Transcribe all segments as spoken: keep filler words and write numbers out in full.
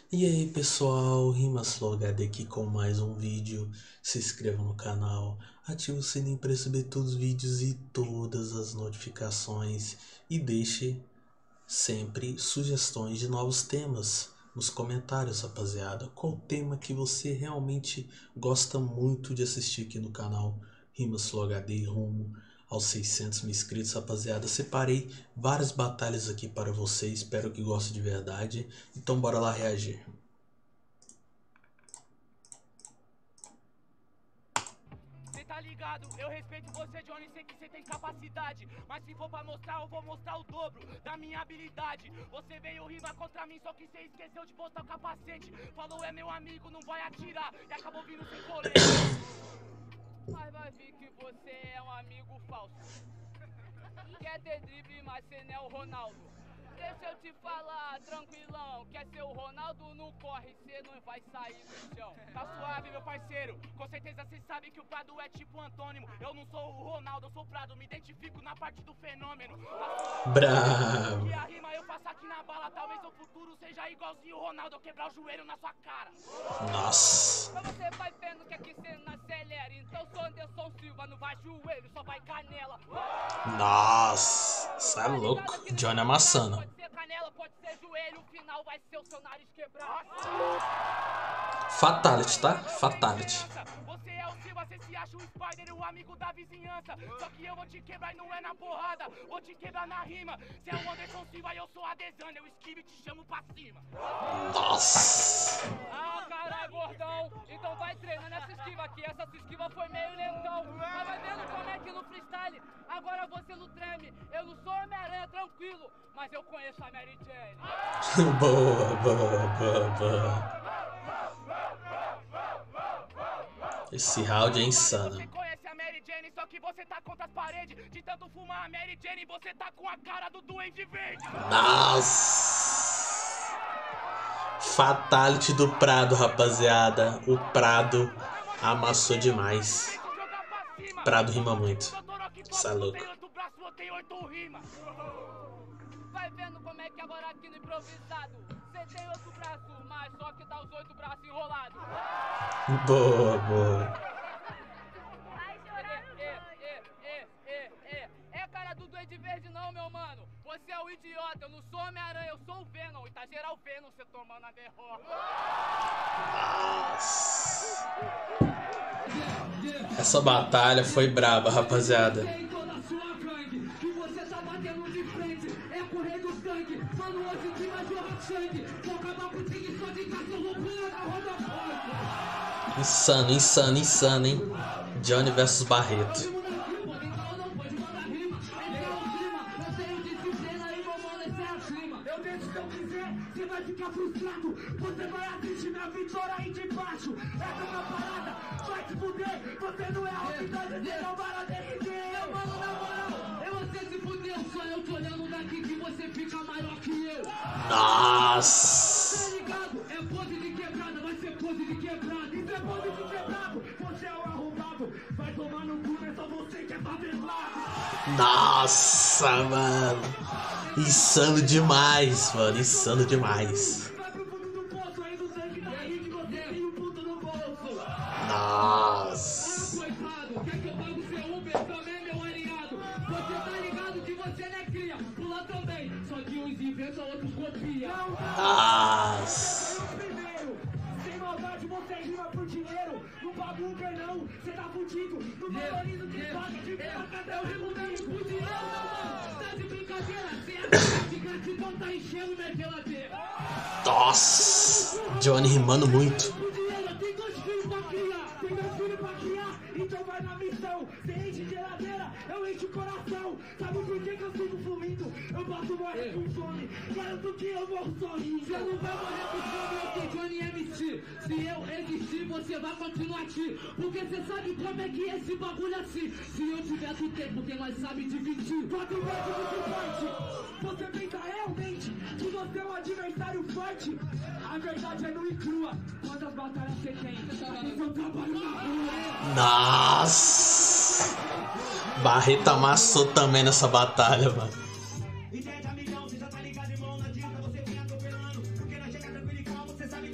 E aí pessoal, RimaSlowHD aqui com mais um vídeo. Se inscreva no canal, ative o sininho para receber todos os vídeos e todas as notificações. E deixe sempre sugestões de novos temas nos comentários, rapaziada. Qual tema que você realmente gosta muito de assistir aqui no canal RimaSlowHD rumo aos seiscentos mil inscritos, rapaziada. Separei várias batalhas aqui para vocês, espero que gostem de verdade. Então bora lá reagir. Cê tá ligado? Eu respeito você, Johnny, sei que cê tem capacidade. Mas se for pra mostrar, eu vou mostrar o dobro da minha habilidade. Você veio rimar contra mim, só que cê esqueceu de botar o capacete. Falou é meu amigo, não vai atirar, e acabou vindo sem colete. Mas vai vir que você é um amigo falso. Quer ter drible, mas cê não é o Ronaldo. Deixa eu te falar, tranquilão. Quer ser o Ronaldo, não corre, cê não vai sair do chão. Tá suave, meu parceiro. Com certeza cê sabe que o Prado é tipo antônimo. Eu não sou o Ronaldo, eu sou o Prado. Me identifico na parte do fenômeno. Bravo. E a rima eu faço aqui na bala. Talvez no futuro seja igualzinho o Ronaldo. Eu quebrar o joelho na sua cara. Nossa. Mas você vai vendo que aqui cê não acelera. Então sou Anderson Silva, não vai joelho, só vai canela. Nossa. Cê é louco. Johnny amassando. Pode ser canela, pode ser joelho, o final vai ser o seu nariz quebrado. Fatality, tá? Fatality. Você é o Silva, você se acha o Spider, o amigo da vizinhança. Só que eu vou te quebrar e não é na porrada, vou te quebrar na rima. Você é o Anderson Silva e eu sou a Desana, eu esquivo e te chamo pra cima. Nossa. Ah, caralho, gordão. Então vai treinando essa esquiva aqui. Essa sua esquiva foi meio lentão. Mas vai vendo como é que no freestyle agora você não treme. Eu não sou Homem-Aranha, tranquilo, mas eu conheço a Mary Jane. Boa, boa, boa, boa. Esse round é insano. Você conhece a Mary Jane, só que você tá contra as paredes. De tanto fumar a Mary Jane, você tá com a cara do Duende Verde. Nossa. Fatality do Prado, rapaziada. O Prado amassou demais. Prado rima muito. Cê é louco. Vai vendo como é que agora aqui no improvisado cê tem outro braço, mas só que dá os oito braços enrolados. Boa, boa. É, é, é, é, é. É cara do Duende Verde não, meu mano. Você é o idiota, eu não sou Homem-Aranha, eu sou o Venom. E tá geral Venom, cê tomando a derrota. Nossa. Essa batalha foi braba, rapaziada. Insano, insano, insano, hein? Johnny versus Barreto. Você vai ficar frustrado, você vai assistir minha vitória aí de baixo. Essa é uma parada, vai te fuder. Você não é a realidade, você não vai derreter. Eu mano, na moral, eu você se fuder. Só eu tô olhando daqui que você fica maior que eu. Nossa. Tá ligado? É pose de quebrada, vai ser pose de quebrada. Isso é pose de quebrado, você é o arrombado. Vai tomar no cu, é só você que é favelado. Nossa, mano. Insano demais, mano. Insano demais. Nossa. Quer que eu pague o seu Uber também, meu alinhado? Você tá ligado que você não é cria, pula também. Só que uns inventam, outros copiam. Nossa. Sem maldade, você rima por dinheiro. Não paga Uber não, você tá fudido. Não valoriza o que paga de faca, até eu rimo mesmo por dinheiro, não. Tá de brincadeira, você é de gratidão, tá enchendo minha geladeira. Nossa. Johnny rimando muito. Tem dois filhos pra criar, tem dois filhos pra criar, então vai na missão. Você enche geladeira, eu encho o coração. Sabe por que que eu sigo fluindo? Eu posso morrer com fome, garanto que eu morro sozinho. Você não vai morrer com fome, eu sou Johnny M C. Se eu existir, você vai continuar aqui. Porque você sabe como é que é esse bagulho assim. Se eu tiver do tempo, quem mais sabe dividir. Quatro vezes muito forte. Você pensa realmente que você é um adversário forte? A verdade é nua e crua. Quantas batalhas você tem? Eu só trabalho na rua. Nossa. Barreto amassou também nessa batalha, mano. Entende, amigão? Você já tá ligado, irmão? Não adianta você vir atropelando. Porque nós chega tranquilo e calmo, você sabe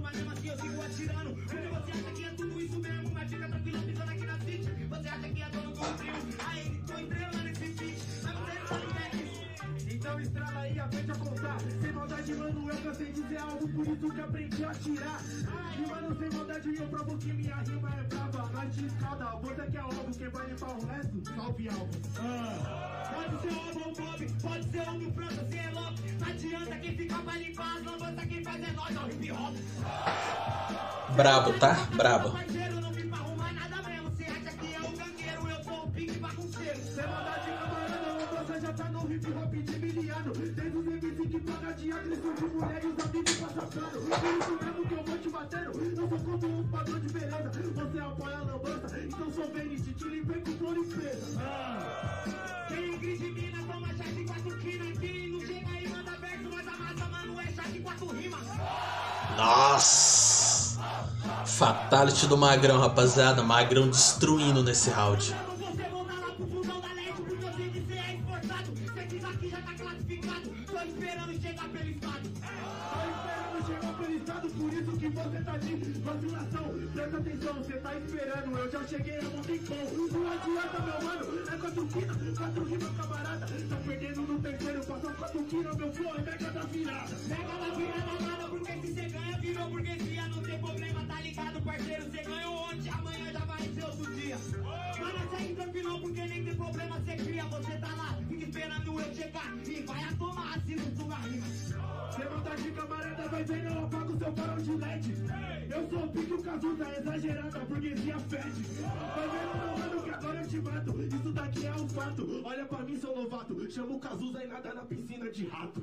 mas mesmo assim eu sigo atirando. Porque você acha que é tudo isso mesmo, mas fica tranquilo pisando aqui na city. Você acha que é dono do frio, aí tô estrelando esse beat, mas você não sabe que é isso. Então estrala aí, aprende a contar. Sem maldade, mano, eu cansei de dizer algo, por isso que aprendi a tirar. E mano, sem maldade, eu provo que minha rima é brava. Nós de escada, você que é alvo, quem vai limpar o resto, salve alvo. Ah. Pode ser alvo ou Bob, pode ser um do França, você é louco. Não adianta quem fica pra limpar as lambanças, quem faz é nós, é o hip hop. Brabo, tá? Brabo. Parceiro, não vim pra arrumar nada mesmo. Você acha que é o gangueiro, eu sou o pique bagunceiro. Sem maldade, camarada, você já tá no hip hop de miliano. Desde os M C que paga de agressão de mulher e os amigos passando. Por isso mesmo que eu vou te batendo. Eu sou como um padrão de beleza. Você apoia a lambança, então sou Venice, te limpei com tua limpeza. Ah. Quem grite mina, toma chá de quatro quinas. Quem não chega aí, manda verso, nós amassa, mano, é chá de quatro rimas. Nossa! Fatality do Magrão, rapaziada. Magrão destruindo nesse round. Você volta lá pro fundão da leste, porque eu sei que você é esforçado. Você diz aqui já tá classificado. Tô esperando chegar pelo estado. Tô esperando chegar pelo estado, por isso que você tá de vacilação. Presta atenção, você tá esperando. Eu já cheguei há um tempão. Não adianta, meu mano. É quatro quinas, quatro rimas, camarada. Tá perdendo no terceiro, passou quatro quinas, meu flow é mega da virada. Mega da virada, mano, porque se você ganha, virou burguesia. Não tem problema, tá ligado, parceiro? Você ganhou ontem, amanhã já vai ser outro dia. Mano, segue tranquilo, porque nem tem problema, você cria. Você tá lá, fica esperando eu chegar e vai a tomar assino sua rima. Você não tá de camarada, vai ver, eu apago o seu farol de L E D. Eu sou o pique, o Cazuza, exagerada, a burguesia fede. Vai ver, meu mano, que agora eu te mato. Isso daqui é um fato. Olha pra mim, seu novato. Chama o Cazuza e nada na piscina de rato.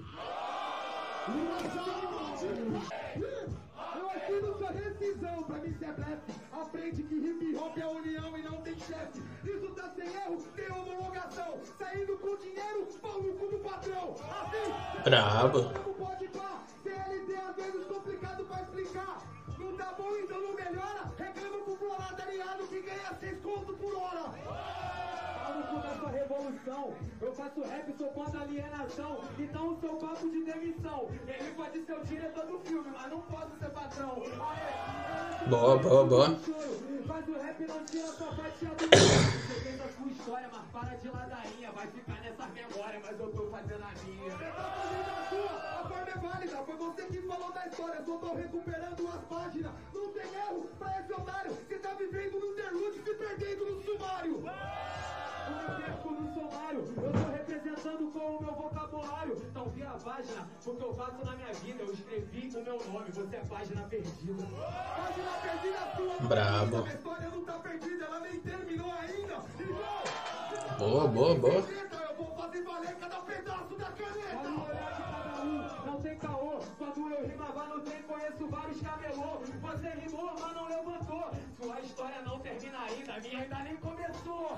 Eu assino sua rescisão, pra mim cê é blefe. Aprende que hip hop é união e não tem chefe. Isso tá sem erro, tem homologação. Saindo com dinheiro, pau no cu do patrão. Assim, Brabo. não pode pá. C L T às vezes complicado pra explicar. Não tá bom, então não melhora. Reclama pro bolado aliado que ganha seis conto por hora. Nessa revolução, eu faço rap, sou contra alienação. Então sou papo de demissão. Ele pode ser o diretor do filme, mas não posso ser patrão. Aê, boa, boa, boa. Faz o rap, não tira sua fatia do você fez a sua história, mas para de ladainha. Vai ficar nessa memória, mas eu tô fazendo a minha. Você tá fazendo a sua, a forma é válida. Foi você que falou da história, só tô recuperando as páginas. Não tem erro pra esse otário. Você tá vivendo no interlude, se perdendo no sumário. Eu perco no somário, eu tô representando com o meu vocabulário. Então vira a página, o que eu faço na minha vida. Eu escrevi o meu nome, você é página perdida. Página perdida sua. Brabo. A história não tá perdida, ela nem terminou ainda. Boa, boa, boa. Eu vou fazer valer cada pedaço da caneta. Pode olhar de cada um, não tem caô. Quando eu rimava no trem, conheço vários camelô. Você rimou, mas não levantou. Sua história não termina ainda, a minha ainda nem começou.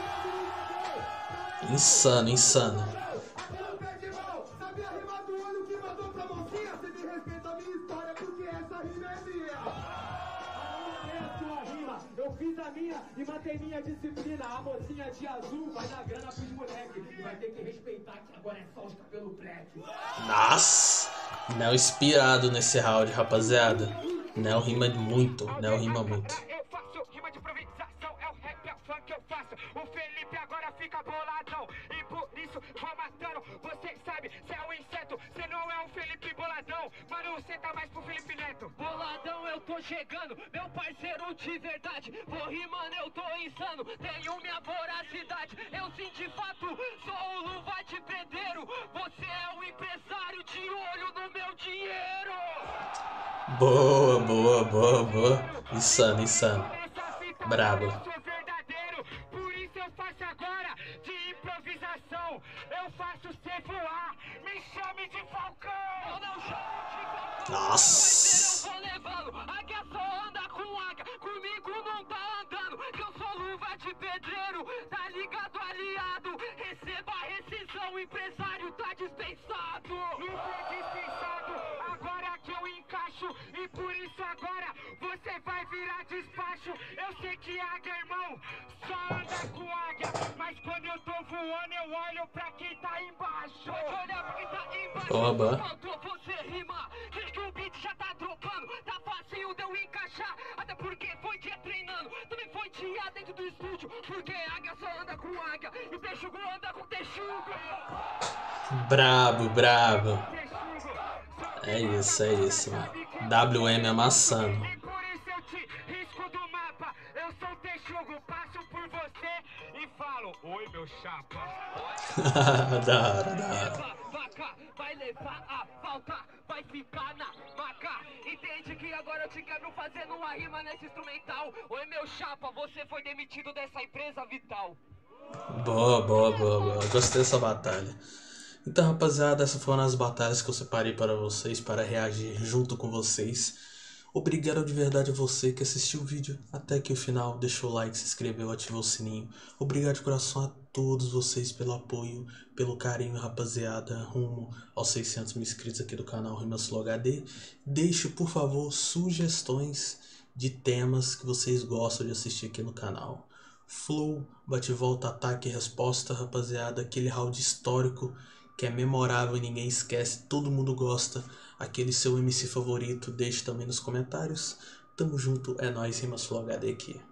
Insano, insano. Aqui não perde mal, sabe a rima do olho que mandou pra mocinha? Você me respeita a minha história, porque essa rima é minha. A minha é a sua rima, eu fiz a minha e matei minha disciplina. A mocinha de azul vai dar grana pros moleques. E vai ter que respeitar que agora é só os cabelos black. Nossa! Nel inspirado nesse round, rapaziada. Nel rima muito, Nel rima muito. Eu faço rima de improvisação, é o rap, é o funk que eu faço. O Felipe agora fica boladão e por isso vou matando. Você sabe, cê é um inseto, cê não é um Felipe boladão. Mano, cê tá mais pro Felipe Neto. Boladão, eu tô chegando, meu parceiro de verdade. Vou rimando, eu tô insano, tenho minha voracidade. Eu sim, de fato, sou o luva de pedreiro. Você é um empresário de olho no meu dinheiro. Boa, boa, boa, boa. Insano, insano. Brabo. Eu sou verdadeiro, por isso eu faço agora de improvisação. Eu faço cê voar, me chame de Falcão. Eu não chamo de Falcão. Nossa. Eu vou levando, águia só anda com águia. Comigo não tá andando, que eu sou luva de pedreiro. Tá ligado, aliado? Receba a rescisão, o empresário tá dispensado. Não foi dispensado, agora que eu encaixo. E por isso agora você vai virar despacho. Eu sei que águia, irmão, só anda com águia. Mas quando eu tô voando, eu olho pra quem tá embaixo. Pode olhar pra quem tá embaixo. Boa, boa. Faltou você rimar, que o beat já tá dropando. Tá fazendo engatear dentro do estúdio, porque águia só anda com águia e texugo anda com texugo. Brabo, brabo. É isso, é isso, mano. W M amassando. E por isso eu te risco do mapa. Eu sou texugo, passo por você e falo: oi, meu chapa. Da hora, da hora. Vaca, vai levar a falta, vai ficar na maca. Entende que agora eu te quebro fazendo uma rima nesse instrumental. Oi, meu chapa, você foi demitido dessa empresa vital. Boa, boa, boa, boa. Gostei dessa batalha. Então, rapaziada, essas foram as batalhas que eu separei para vocês, para reagir junto com vocês. Obrigado de verdade a você que assistiu o vídeo até aqui o final, deixou o like, se inscreveu, ativou o sininho. Obrigado de coração a todos vocês pelo apoio, pelo carinho, rapaziada, rumo aos seiscentos mil inscritos aqui do canal Rimas Flow H D. Deixe, por favor, sugestões de temas que vocês gostam de assistir aqui no canal. Flow, bate volta, ataque e resposta, rapaziada, aquele round histórico que é memorável e ninguém esquece, todo mundo gosta. Aquele seu M C favorito, deixe também nos comentários. Tamo junto, é nóis, Rimas Flow H D aqui.